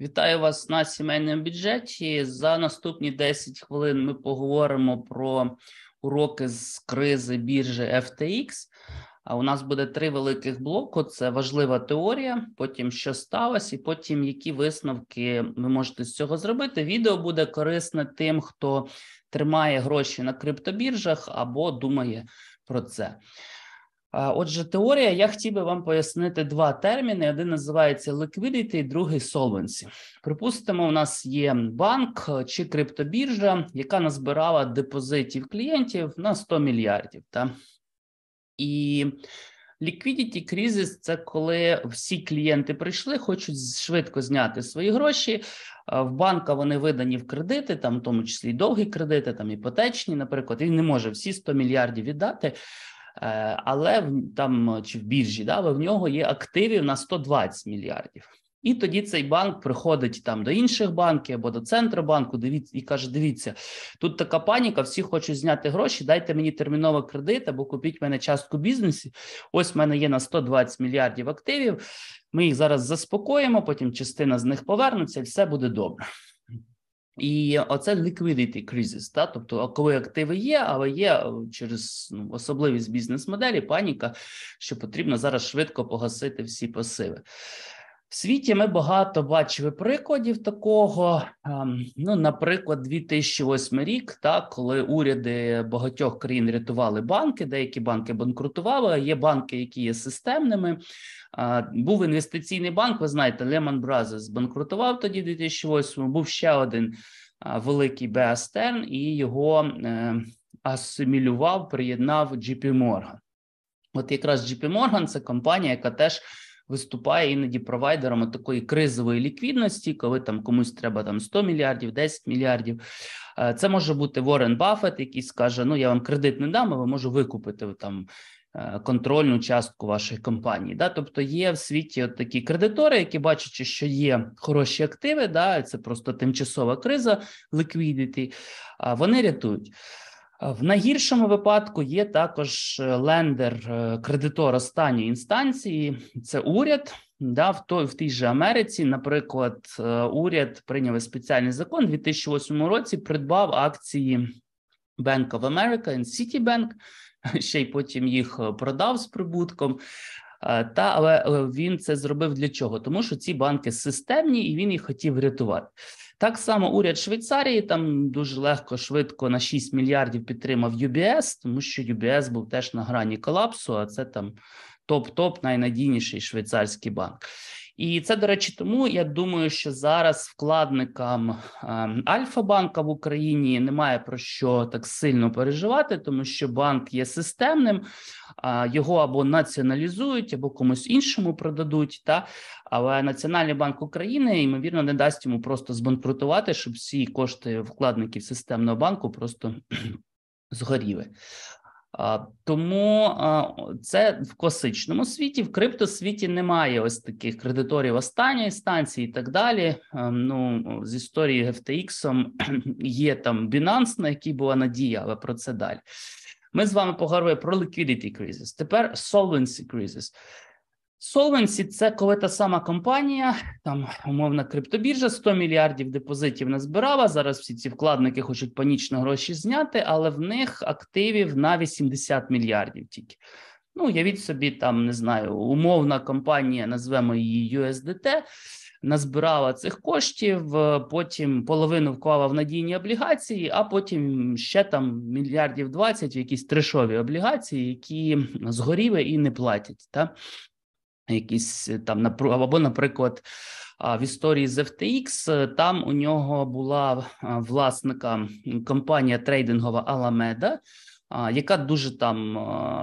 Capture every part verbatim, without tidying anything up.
Вітаю вас на сімейному бюджеті. За наступні десять хвилин ми поговоримо про уроки з кризи біржі еф те ікс. А у нас буде три великих блоку. Це важлива теорія, потім що сталося, і потім які висновки ви можете з цього зробити. Відео буде корисне тим, хто тримає гроші на криптобіржах або думає про це. Отже, теорія, я хотів би вам пояснити два терміни. Один називається liquidity, другий solvency. Припустимо, у нас є банк чи криптобіржа, яка назбирала депозитів клієнтів на сто мільярдів. Та? І liquidity crisis – це коли всі клієнти прийшли, хочуть швидко зняти свої гроші. В банка вони видані в кредити, там в тому числі і довгі кредити, там іпотечні, наприклад. Він не може всі сто мільярдів віддати. Але там чи в біржі, да, але в нього є активів на сто двадцять мільярдів. І тоді цей банк приходить там до інших банків або до Центробанку, дивіться, і каже, дивіться, тут така паніка, всі хочуть зняти гроші, дайте мені терміново кредит або купіть в мене частку бізнесу. Ось в мене є на сто двадцять мільярдів активів, ми їх зараз заспокоїмо, потім частина з них повернуться і все буде добре. І оце liquidity crisis, та? Тобто, коли активи є, але є через ну, особливість бізнес-моделі, паніка, що потрібно зараз швидко погасити всі пасиви. В світі ми багато бачили прикладів такого, ну, наприклад, дві тисячі восьмий рік, так, коли уряди багатьох країн рятували банки, деякі банки банкрутували, а є банки, які є системними. Був інвестиційний банк, ви знаєте, Lehman Brothers банкрутував тоді в дві тисячі восьмому, був ще один великий Bear Stearns і його е, асимілював, приєднав джей пі Morgan. От якраз джей пі Morgan – це компанія, яка теж виступає іноді провайдером такої кризової ліквідності, коли там комусь треба там сто мільярдів, десять мільярдів. Це може бути Уоррен Баффет, який скаже, ну я вам кредит не дам, але можу викупити там контрольну частку вашої компанії. Да? Тобто є в світі от такі кредитори, які бачачи, що є хороші активи, да? Це просто тимчасова криза, liquidity, вони рятують. В найгіршому випадку є також лендер, кредитор останньої інстанції, це уряд. Да, в, той, в тій же Америці, наприклад, уряд прийняв спеціальний закон у дві тисячі восьмому році, придбав акції Bank of America і Citibank, ще й потім їх продав з прибутком. Та, але він це зробив для чого? Тому що ці банки системні і він їх хотів врятувати. Так само уряд Швейцарії там дуже легко, швидко на шість мільярдів підтримав ю бі ес, тому що ю бі ес був теж на грані колапсу, а це там топ-топ найнадійніший швейцарський банк. І це, до речі, тому я думаю, що зараз вкладникам е, Альфа-банка в Україні немає про що так сильно переживати, тому що банк є системним, е, його або націоналізують, або комусь іншому продадуть, та? Але Національний банк України, ймовірно, не дасть йому просто збанкрутувати, щоб всі кошти вкладників системного банку просто згоріли. Тому це в класичному світі, в криптосвіті немає ось таких кредиторів останньої станції і так далі. Ну, з історії еф те ікс є там Binance, на якій була надія, але про це далі. Ми з вами поговорили про liquidity crisis. Тепер solvency crisis. Solvency – це коли та сама компанія, там умовна криптобіржа, сто мільярдів депозитів назбирала, зараз всі ці вкладники хочуть панічно гроші зняти, але в них активів на вісімдесят мільярдів тільки. Ну, явіть собі, там, не знаю, умовна компанія, назвемо її ю ес ді ті, назбирала цих коштів, потім половину вклала в надійні облігації, а потім ще там мільярдів двадцять в якісь трешові облігації, які згоріли і не платять, так? Якісь там, або, наприклад, в історії з еф те ікс, там у нього була власника компанія трейдингова Alameda, яка дуже там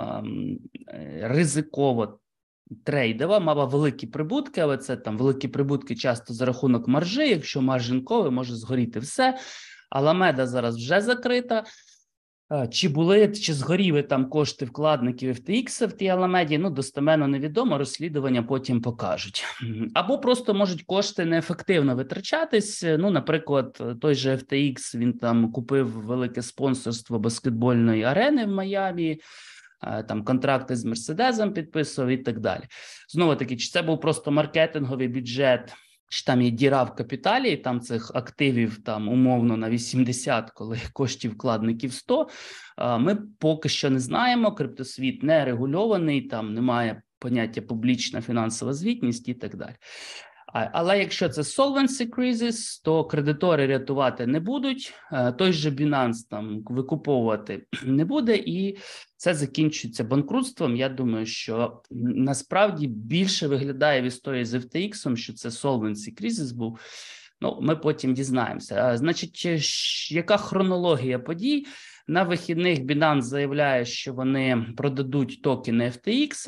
ризиково трейдова, мала великі прибутки, але це там великі прибутки часто за рахунок маржі, якщо маржин коли, може згоріти все. Alameda зараз вже закрита. Чи були, чи згоріли там кошти вкладників еф те ікс в тій Alameda, ну, достеменно невідомо, розслідування потім покажуть. Або просто можуть кошти неефективно витрачатись, ну, наприклад, той же еф те ікс, він там купив велике спонсорство баскетбольної арени в Майамі, там контракти з Мерседесом підписував і так далі. Знову таки, чи це був просто маркетинговий бюджет що там є діра в капіталі, і там цих активів там умовно на вісімдесят, коли коштів вкладників сто, ми поки що не знаємо, криптосвіт не регульований, там немає поняття публічна фінансова звітність і так далі. Але якщо це solvency crisis, то кредитори рятувати не будуть, той же Binance там викуповувати не буде, і це закінчується банкрутством. Я думаю, що насправді більше виглядає в історії з еф те ікс, що це solvency crisis був. Ну, ми потім дізнаємося. Значить, яка хронологія подій? На вихідних Binance заявляє, що вони продадуть токени еф те ікс,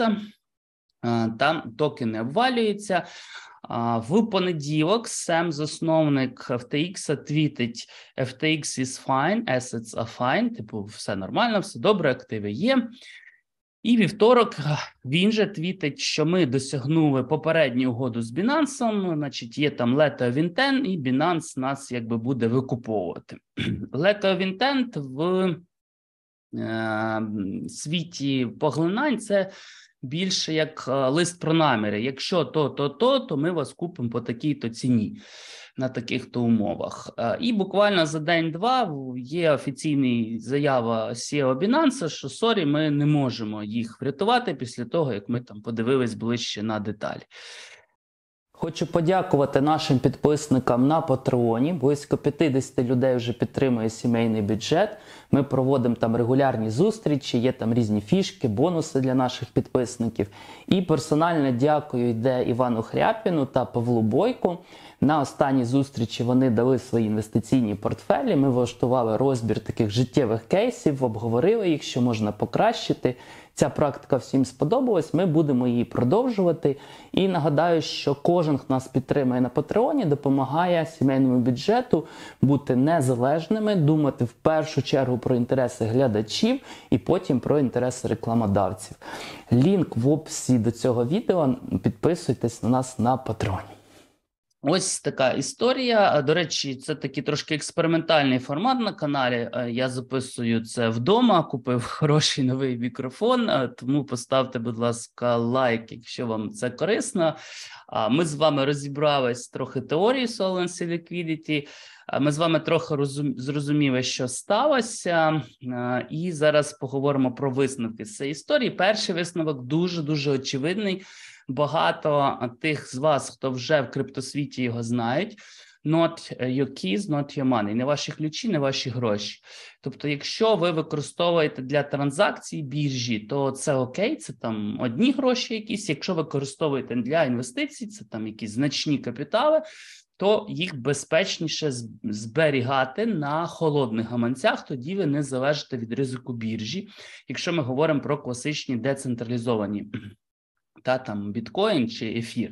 там токени обвалюються. В понеділок Сем, засновник еф те ікс, твітить еф те ікс is fine, assets are fine, типу все нормально, все добре, активи є. І вівторок він же твітить, що ми досягнули попередню угоду з Binance, значить є там letter of intent, і Binance нас якби буде викуповувати. Letter of intent в е, світі поглинань – це більше як лист про наміри. Якщо то, то, то, то ми вас купимо по такій-то ціні, на таких-то умовах. І буквально за день-два є офіційна заява сі і о Binance, що, сорі, ми не можемо їх врятувати після того, як ми там подивились ближче на деталі. Хочу подякувати нашим підписникам на Патреоні. Близько п'ятдесят людей вже підтримує сімейний бюджет. Ми проводимо там регулярні зустрічі, є там різні фішки, бонуси для наших підписників. І персонально дякую йде Івану Хряпіну та Павлу Бойку. На останній зустрічі вони дали свої інвестиційні портфелі, ми влаштували розбір таких життєвих кейсів, обговорили їх, що можна покращити. Ця практика всім сподобалась, ми будемо її продовжувати. І нагадаю, що кожен, хто нас підтримує на Патреоні, допомагає сімейному бюджету бути незалежними, думати в першу чергу про інтереси глядачів і потім про інтереси рекламодавців. Лінк в описі до цього відео, підписуйтесь на нас на Патреоні. Ось така історія. До речі, це такий трошки експериментальний формат на каналі. Я записую це вдома, купив хороший новий мікрофон, тому поставте, будь ласка, лайк, якщо вам це корисно. Ми з вами розібрались трохи теорії Solvency Liquidity, ми з вами трохи розум... зрозуміли, що сталося, і зараз поговоримо про висновки з цієї історії. Перший висновок дуже-дуже очевидний. Багато тих з вас, хто вже в криптосвіті його знають, not your keys, not your money, не ваші ключі, не ваші гроші. Тобто, якщо ви використовуєте для транзакцій біржі, то це окей, це там одні гроші якісь. Якщо ви використовуєте для інвестицій, це там якісь значні капітали, то їх безпечніше зберігати на холодних гаманцях, тоді ви не залежите від ризику біржі, якщо ми говоримо про класичні децентралізовані, та там біткоін чи ефір.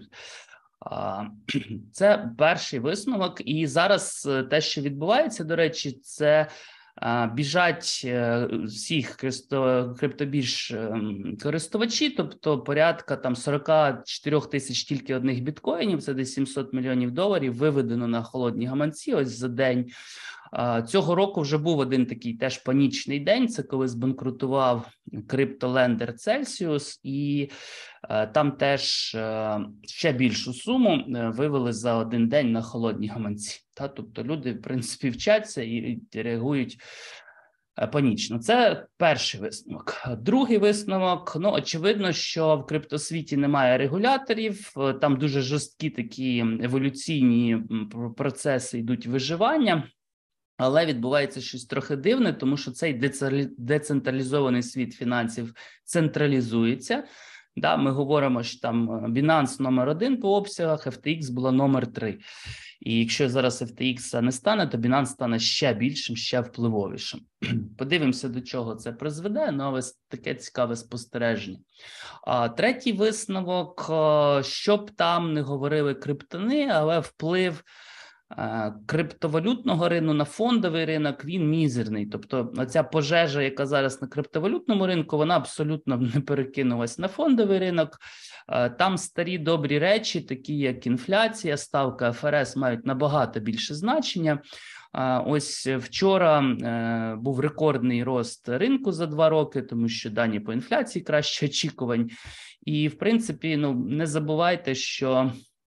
Це перший висновок. І зараз те, що відбувається, до речі, це біжать всіх криптобірж користувачі, тобто порядка там сорок чотири тисяч тільки одних біткоїнів, це десь сімсот мільйонів доларів, виведено на холодні гаманці ось за день. Цього року вже був один такий теж панічний день, це коли збанкрутував криптолендер Celsius, і там теж ще більшу суму вивели за один день на холодні гаманці. Та, тобто люди, в принципі, вчаться і реагують панічно. Це перший висновок. Другий висновок, ну, очевидно, що в криптосвіті немає регуляторів, там дуже жорсткі такі еволюційні процеси йдуть виживання. Але відбувається щось трохи дивне, тому що цей децентралізований світ фінансів централізується. Да, ми говоримо, що там Binance номер один по обсягах, еф те ікс була номер три. І якщо зараз еф те ікс не стане, то Binance стане ще більшим, ще впливовішим. Подивимося, до чого це призведе, ну, але таке цікаве спостереження. А, третій висновок, що б там не говорили криптони, але вплив криптовалютного ринку на фондовий ринок, він мізерний. Тобто ця пожежа, яка зараз на криптовалютному ринку, вона абсолютно не перекинулась на фондовий ринок. Там старі добрі речі, такі як інфляція, ставка еф ар ес, мають набагато більше значення. Ось вчора був рекордний рост ринку за два роки, тому що дані по інфляції краще очікувань. І, в принципі, ну, не забувайте, що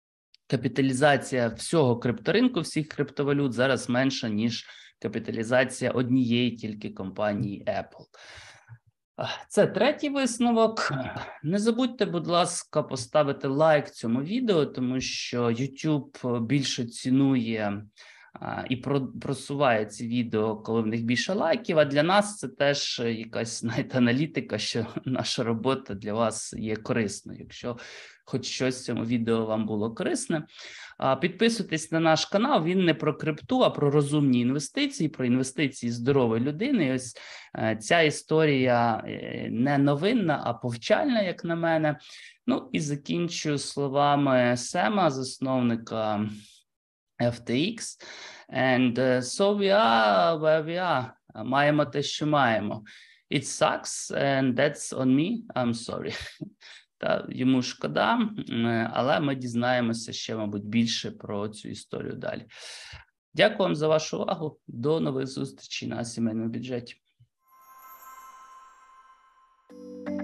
капіталізація всього крипторинку, всіх криптовалют зараз менша, ніж капіталізація однієї тільки компанії Apple. Це третій висновок. Не забудьте, будь ласка, поставити лайк цьому відео, тому що YouTube більше цінує і просуває ці відео, коли в них більше лайків, а для нас це теж якась, знаєте, аналітика, що наша робота для вас є корисною. Якщо хоч щось в цьому відео вам було корисне, підписуйтесь на наш канал, він не про крипту, а про розумні інвестиції, про інвестиції здорової людини. І ось ця історія не новинна, а повчальна, як на мене. Ну і закінчу словами Сема, засновника еф те ікс. And uh, so we are where we are. Маємо те, що маємо. It sucks, and that's on me. I'm sorry. Та йому шкода, але ми дізнаємося ще, мабуть, більше про цю історію далі. Дякую вам за вашу увагу. До нових зустрічей на сімейному бюджеті.